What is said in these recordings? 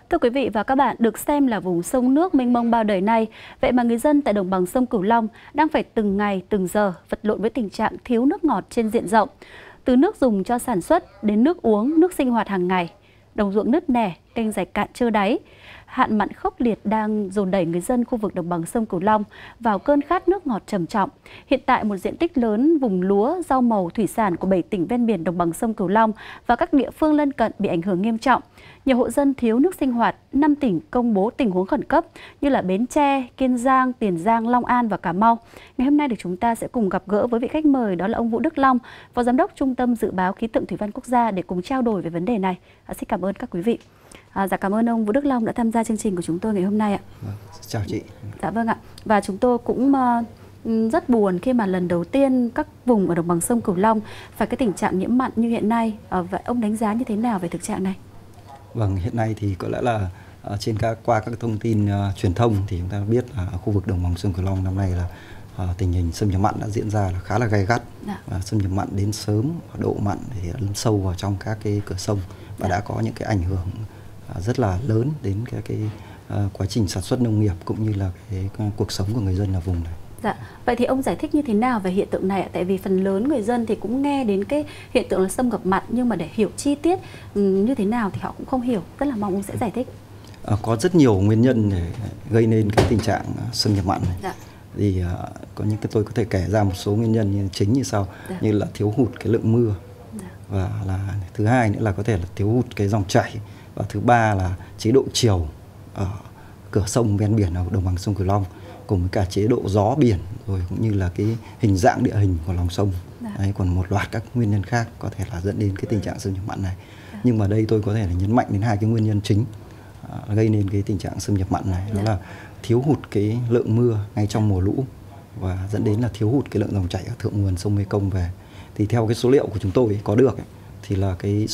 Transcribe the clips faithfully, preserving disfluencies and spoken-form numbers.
Thưa quý vị và các bạn, được xem là vùng sông nước mênh mông bao đời nay, vậy mà người dân tại đồng bằng sông Cửu Long đang phải từng ngày, từng giờ vật lộn với tình trạng thiếu nước ngọt trên diện rộng. Từ nước dùng cho sản xuất đến nước uống, nước sinh hoạt hàng ngày, đồng ruộng nứt nẻ, kênh rạch cạn trơ đáy. Hạn mặn khốc liệt đang dồn đẩy người dân khu vực đồng bằng sông Cửu Long vào cơn khát nước ngọt trầm trọng. Hiện tại một diện tích lớn vùng lúa, rau màu, thủy sản của bảy tỉnh ven biển đồng bằng sông Cửu Long và các địa phương lân cận bị ảnh hưởng nghiêm trọng. Nhiều hộ dân thiếu nước sinh hoạt, năm tỉnh công bố tình huống khẩn cấp như là Bến Tre, Kiên Giang, Tiền Giang, Long An và Cà Mau. Ngày hôm nay thì chúng ta sẽ cùng gặp gỡ với vị khách mời, đó là ông Vũ Đức Long, Phó Giám đốc Trung tâm Dự báo Khí tượng Thủy văn Quốc gia để cùng trao đổi về vấn đề này. À, xin cảm ơn các quý vị. À, dạ cảm ơn ông Vũ Đức Long đã tham gia chương trình của chúng tôi ngày hôm nay ạ. Chào chị. Dạ vâng ạ. Và chúng tôi cũng uh, rất buồn khi mà lần đầu tiên các vùng ở đồng bằng sông Cửu Long phải cái tình trạng nhiễm mặn như hiện nay. À, vậy ông đánh giá như thế nào về thực trạng này? Vâng, hiện nay thì có lẽ là uh, trên các qua các thông tin uh, truyền thông thì chúng ta biết là ở khu vực đồng bằng sông Cửu Long năm nay là uh, tình hình xâm nhập mặn đã diễn ra là khá là gay gắt. Dạ. Và xâm nhập mặn đến sớm, độ mặn thì lấn sâu vào trong các cái cửa sông và dạ. đã có những cái ảnh hưởng uh, rất là lớn đến cái, cái uh, quá trình sản xuất nông nghiệp cũng như là cái, cái cuộc sống của người dân ở vùng này. Dạ. Vậy thì ông giải thích như thế nào về hiện tượng này ạ? Tại vì phần lớn người dân thì cũng nghe đến cái hiện tượng là xâm nhập mặn, nhưng mà để hiểu chi tiết như thế nào thì họ cũng không hiểu. Rất là mong ông sẽ giải thích. À, có rất nhiều nguyên nhân để gây nên cái tình trạng xâm nhập mặn này. Dạ. Thì uh, có những cái tôi có thể kể ra một số nguyên nhân như chính như sau. Dạ. Như là thiếu hụt cái lượng mưa. Dạ. Và là thứ hai nữa là có thể là thiếu hụt cái dòng chảy. Và thứ ba là chế độ chiều ở cửa sông ven biển ở đồng bằng sông Cửu Long, cùng với cả chế độ gió biển, rồi cũng như là cái hình dạng địa hình của lòng sông. Dạ. Đấy, còn một loạt các nguyên nhân khác có thể là dẫn đến cái tình trạng xâm nhập mặn này. Dạ. Nhưng mà đây tôi có thể là nhấn mạnh đến hai cái nguyên nhân chính uh, gây nên cái tình trạng xâm nhập mặn này. Đó dạ. là thiếu hụt cái lượng mưa ngay trong mùa lũ và dẫn đến là thiếu hụt cái lượng dòng chảy ở thượng nguồn sông Mekong về. Thì theo cái số liệu của chúng tôi ấy, có được ấy, thì là cái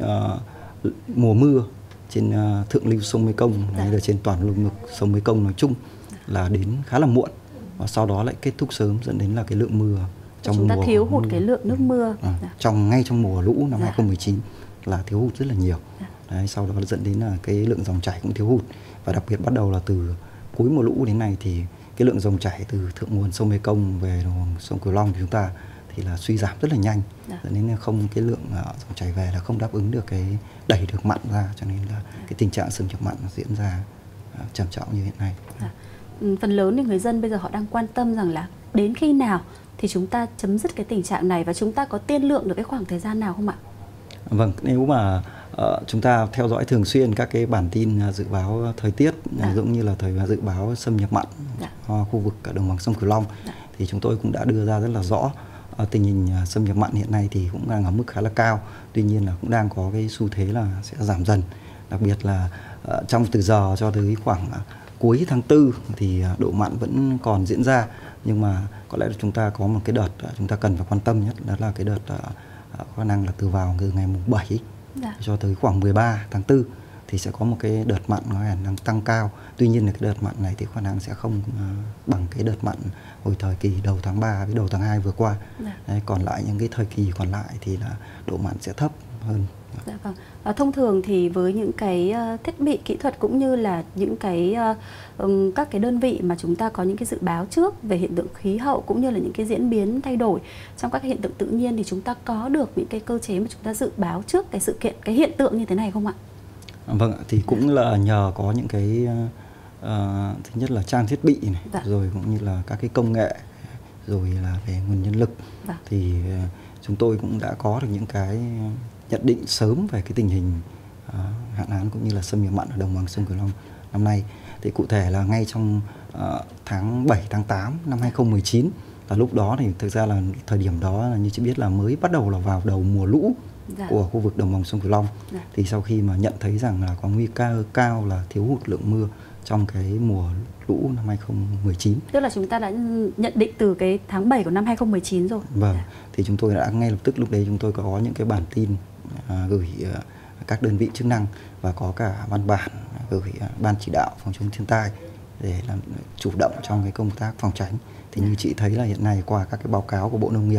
uh, mùa mưa trên uh, thượng lưu sông Mekong dạ. hay là trên toàn lưu vực sông Mekong nói chung là đến khá là muộn và sau đó lại kết thúc sớm, dẫn đến là cái lượng mưa trong chúng ta mùa thiếu hụt mùa, cái lượng nước mưa à, dạ. trong ngay trong mùa lũ năm dạ. hai không một chín là thiếu hụt rất là nhiều. Dạ. Đấy, sau đó dẫn đến là cái lượng dòng chảy cũng thiếu hụt, và đặc biệt bắt đầu là từ cuối mùa lũ đến nay thì cái lượng dòng chảy từ thượng nguồn sông Mekong về đồng bằng sông Cửu Long của chúng ta thì là suy giảm rất là nhanh. Dạ. Dẫn đến là không cái lượng uh, dòng chảy về là không đáp ứng được cái đẩy được mặn ra, cho nên là dạ. cái tình trạng xâm nhập mặn diễn ra uh, trầm trọng như hiện nay. Dạ. Phần lớn thì người dân bây giờ họ đang quan tâm rằng là đến khi nào thì chúng ta chấm dứt cái tình trạng này, và chúng ta có tiên lượng được cái khoảng thời gian nào không ạ? Vâng, nếu mà uh, chúng ta theo dõi thường xuyên các cái bản tin uh, dự báo thời tiết, dạ. cũng như là thời dự báo xâm nhập mặn dạ. uh, khu vực đồng bằng sông Cửu Long, dạ. thì chúng tôi cũng đã đưa ra rất là rõ uh, tình hình uh, xâm nhập mặn hiện nay thì cũng đang ở mức khá là cao, tuy nhiên là cũng đang có cái xu thế là sẽ giảm dần, đặc biệt là uh, trong từ giờ cho tới khoảng uh, cuối tháng tư thì độ mặn vẫn còn diễn ra, nhưng mà có lẽ là chúng ta có một cái đợt chúng ta cần phải quan tâm nhất, đó là cái đợt uh, khả năng là từ vào từ ngày mùng bảy dạ. cho tới khoảng mười ba tháng tư thì sẽ có một cái đợt mặn có khả năng tăng cao. Tuy nhiên là cái đợt mặn này thì khả năng sẽ không uh, bằng cái đợt mặn hồi thời kỳ đầu tháng ba với đầu tháng hai vừa qua. Dạ. Đấy, còn lại những cái thời kỳ còn lại thì là độ mặn sẽ thấp hơn. Dạ vâng. À, thông thường thì với những cái uh, thiết bị kỹ thuật cũng như là những cái uh, um, các cái đơn vị mà chúng ta có những cái dự báo trước về hiện tượng khí hậu cũng như là những cái diễn biến thay đổi trong các cái hiện tượng tự nhiên, thì chúng ta có được những cái cơ chế mà chúng ta dự báo trước cái sự kiện, cái hiện tượng như thế này không ạ? À, vâng ạ, thì cũng là nhờ có những cái uh, thứ nhất là trang thiết bị này, dạ. rồi cũng như là các cái công nghệ, rồi là về nguồn nhân lực, dạ. thì uh, chúng tôi cũng đã có được những cái nhận định sớm về cái tình hình uh, hạn hán cũng như là xâm nhập mặn ở đồng bằng sông Cửu Long năm nay. Thì cụ thể là ngay trong uh, tháng bảy, tháng tám năm hai không một chín, là lúc đó thì thực ra là thời điểm đó là như chị biết là mới bắt đầu là vào đầu mùa lũ dạ. của khu vực đồng bằng sông Cửu Long. Dạ. Thì sau khi mà nhận thấy rằng là có nguy cơ cao là thiếu hụt lượng mưa trong cái mùa lũ năm hai không một chín. Tức là chúng ta đã nhận định từ cái tháng bảy của năm hai không một chín rồi. Vâng, dạ. thì chúng tôi đã ngay lập tức lúc đấy chúng tôi có những cái bản tin à, gửi à, các đơn vị chức năng và có cả văn bản gửi à, ban chỉ đạo phòng chống thiên tai để làm chủ động trong cái công tác phòng tránh. Thì dạ. như chị thấy là hiện nay qua các cái báo cáo của Bộ Nông nghiệp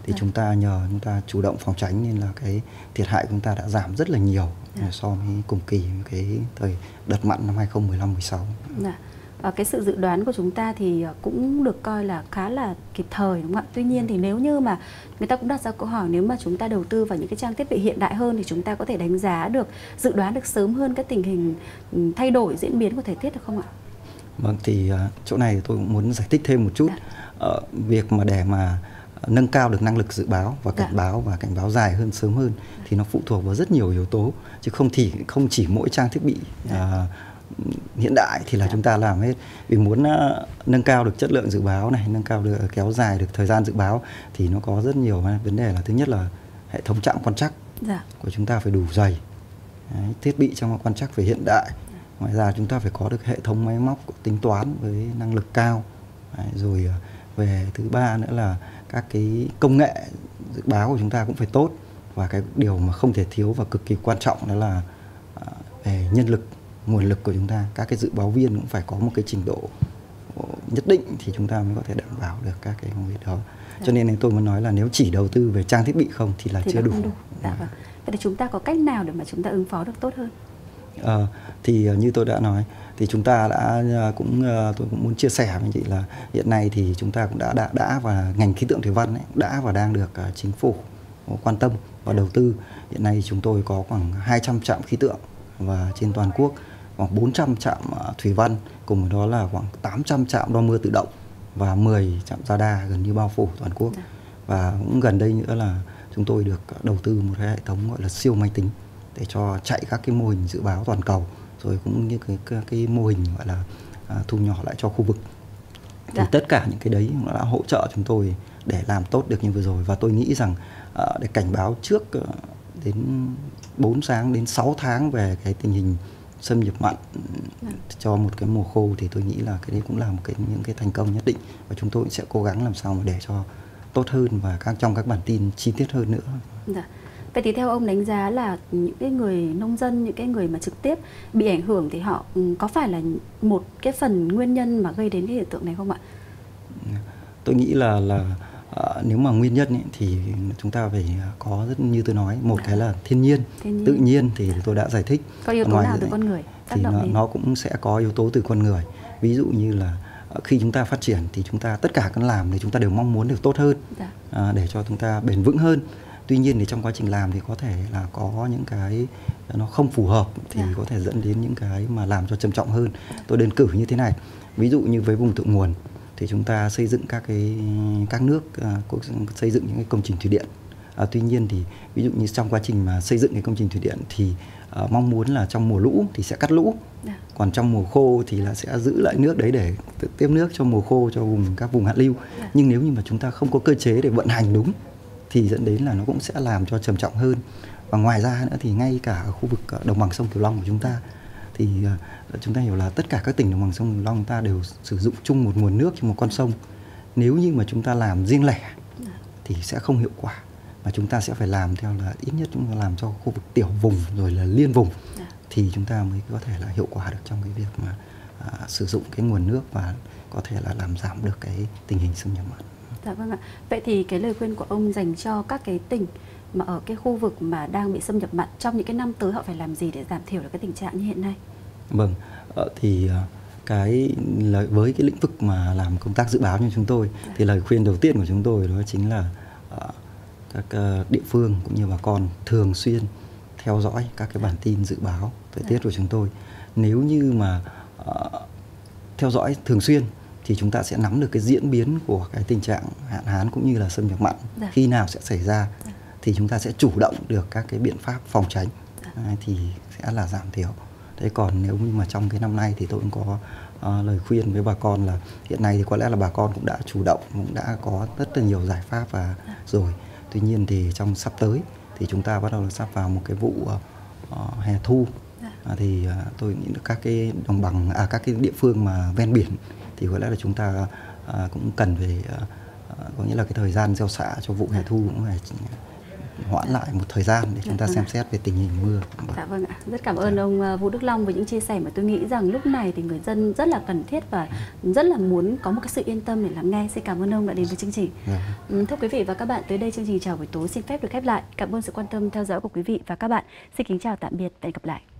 thì dạ. chúng ta nhờ chúng ta chủ động phòng tránh nên là cái thiệt hại của chúng ta đã giảm rất là nhiều dạ. so với cùng kỳ cái thời đợt mặn năm hai không một lăm mười sáu. Dạ. Và cái sự dự đoán của chúng ta thì cũng được coi là khá là kịp thời, đúng không ạ? Tuy nhiên thì nếu như mà người ta cũng đặt ra câu hỏi, nếu mà chúng ta đầu tư vào những cái trang thiết bị hiện đại hơn thì chúng ta có thể đánh giá được, dự đoán được sớm hơn cái tình hình thay đổi diễn biến của thời tiết được không ạ? Vâng, thì chỗ này tôi cũng muốn giải thích thêm một chút. Dạ. Ờ, việc mà để mà nâng cao được năng lực dự báo và cảnh dạ. báo và cảnh báo dài hơn, sớm hơn dạ. thì nó phụ thuộc vào rất nhiều yếu tố, chứ không thì không chỉ mỗi trang thiết bị dạ. uh, hiện đại thì là dạ. chúng ta làm hết. Vì muốn uh, nâng cao được chất lượng dự báo này, nâng cao được kéo dài được thời gian dự báo thì nó có rất nhiều vấn đề. Là thứ nhất là hệ thống trạm quan trắc dạ. của chúng ta phải đủ dày. Đấy, thiết bị trong quan trắc phải hiện đại. Dạ. Ngoài ra chúng ta phải có được hệ thống máy móc tính toán với năng lực cao. Đấy, rồi uh, về thứ ba nữa là các cái công nghệ dự báo của chúng ta cũng phải tốt. Và cái điều mà không thể thiếu và cực kỳ quan trọng đó là uh, về nhân lực, nguồn lực của chúng ta. Các cái dự báo viên cũng phải có một cái trình độ nhất định thì chúng ta mới có thể đảm bảo được các cái công việc đó. Dạ. Cho nên tôi muốn nói là nếu chỉ đầu tư về trang thiết bị không thì là thì chưa đủ. đủ. Dạ, vâng. Vậy thì chúng ta có cách nào để mà chúng ta ứng phó được tốt hơn? À, thì như tôi đã nói thì chúng ta đã cũng tôi cũng muốn chia sẻ với anh chị là hiện nay thì chúng ta cũng đã đã, đã và ngành khí tượng thủy văn ấy, đã và đang được chính phủ quan tâm và đầu tư. Hiện nay chúng tôi có khoảng hai trăm trạm khí tượng và trên toàn quốc khoảng bốn trăm trạm thủy văn, cùng với đó là khoảng tám trăm trạm đo mưa tự động và mười trạm radar gần như bao phủ toàn quốc. Và cũng gần đây nữa là chúng tôi được đầu tư một cái hệ thống gọi là siêu máy tính để cho chạy các cái mô hình dự báo toàn cầu, rồi cũng như cái, cái, cái mô hình gọi là à, thu nhỏ lại cho khu vực. Thì dạ. tất cả những cái đấy đã hỗ trợ chúng tôi để làm tốt được như vừa rồi. Và tôi nghĩ rằng à, để cảnh báo trước đến bốn tháng đến sáu tháng về cái tình hình xâm nhập mặn dạ. cho một cái mùa khô thì tôi nghĩ là cái đấy cũng là một cái những cái thành công nhất định, và chúng tôi sẽ cố gắng làm sao mà để cho tốt hơn và các trong các bản tin chi tiết hơn nữa. Dạ. Vậy thì theo ông đánh giá là những cái người nông dân, những cái người mà trực tiếp bị ảnh hưởng thì họ có phải là một cái phần nguyên nhân mà gây đến cái hiện tượng này không ạ? Tôi nghĩ là là uh, nếu mà nguyên nhân ấy, thì chúng ta phải có rất như tôi nói, một à. cái là thiên nhiên, thiên nhiên, tự nhiên thì à. tôi đã giải thích. Có yếu tố Ngoài nào từ con người tác thì động nó, đến? nó cũng sẽ có yếu tố từ con người. Ví dụ như là khi chúng ta phát triển thì chúng ta tất cả các làm thì chúng ta đều mong muốn được tốt hơn, dạ. à, để cho chúng ta bền vững hơn. Tuy nhiên thì trong quá trình làm thì có thể là có những cái nó không phù hợp thì dạ. có thể dẫn đến những cái mà làm cho trầm trọng hơn. Tôi đơn cử như thế này, ví dụ như với vùng thượng nguồn thì chúng ta xây dựng các cái các nước uh, xây dựng những cái công trình thủy điện. À, tuy nhiên thì ví dụ như trong quá trình mà xây dựng cái công trình thủy điện thì uh, mong muốn là trong mùa lũ thì sẽ cắt lũ, dạ. còn trong mùa khô thì là sẽ giữ lại nước đấy để tiếp nước cho mùa khô cho vùng các vùng hạ lưu. Dạ. Nhưng nếu như mà chúng ta không có cơ chế để vận hành đúng thì dẫn đến là nó cũng sẽ làm cho trầm trọng hơn. Và ngoài ra nữa thì ngay cả ở khu vực đồng bằng sông Cửu Long của chúng ta thì uh, chúng ta hiểu là tất cả các tỉnh đồng bằng sông Cửu Long chúng ta đều sử dụng chung một nguồn nước trong một con sông. Nếu như mà chúng ta làm riêng lẻ thì sẽ không hiệu quả, mà chúng ta sẽ phải làm theo là ít nhất chúng ta làm cho khu vực tiểu vùng rồi là liên vùng thì chúng ta mới có thể là hiệu quả được trong cái việc mà uh, sử dụng cái nguồn nước và có thể là làm giảm được cái tình hình xâm nhập mặn. Dạ vâng ạ. Vậy thì cái lời khuyên của ông dành cho các cái tỉnh mà ở cái khu vực mà đang bị xâm nhập mặn trong những cái năm tới họ phải làm gì để giảm thiểu được cái tình trạng như hiện nay? Vâng, thì cái lời với cái lĩnh vực mà làm công tác dự báo như chúng tôi dạ. thì lời khuyên đầu tiên của chúng tôi đó chính là uh, các uh, địa phương cũng như bà con thường xuyên theo dõi các cái bản tin dự báo thời dạ. tiết của chúng tôi. Nếu như mà uh, theo dõi thường xuyên thì chúng ta sẽ nắm được cái diễn biến của cái tình trạng hạn hán cũng như là xâm nhập mặn dạ. khi nào sẽ xảy ra, dạ. thì chúng ta sẽ chủ động được các cái biện pháp phòng tránh, dạ. à, thì sẽ là giảm thiểu. Thế còn nếu như mà trong cái năm nay thì tôi cũng có uh, lời khuyên với bà con là hiện nay thì có lẽ là bà con cũng đã chủ động, cũng đã có rất là nhiều giải pháp và dạ. rồi. Tuy nhiên thì trong sắp tới thì chúng ta bắt đầu là sắp vào một cái vụ uh, hè thu, dạ. à, thì uh, tôi nghĩ các cái đồng bằng, à các cái địa phương mà ven biển thì có lẽ là chúng ta uh, cũng cần phải uh, uh, có nghĩa là cái thời gian gieo xạ cho vụ hè thu cũng phải hoãn lại một thời gian để chúng ta xem xét về tình hình mưa. Dạ vâng ạ. Rất cảm ơn ông Vũ Đức Long với những chia sẻ mà tôi nghĩ rằng lúc này thì người dân rất là cần thiết và rất là muốn có một cái sự yên tâm để lắng nghe. Xin cảm ơn ông đã đến với chương trình. Dạ. Thưa quý vị và các bạn, tới đây chương trình Chào buổi tối xin phép được khép lại. Cảm ơn sự quan tâm theo dõi của quý vị và các bạn. Xin kính chào tạm biệt và hẹn gặp lại.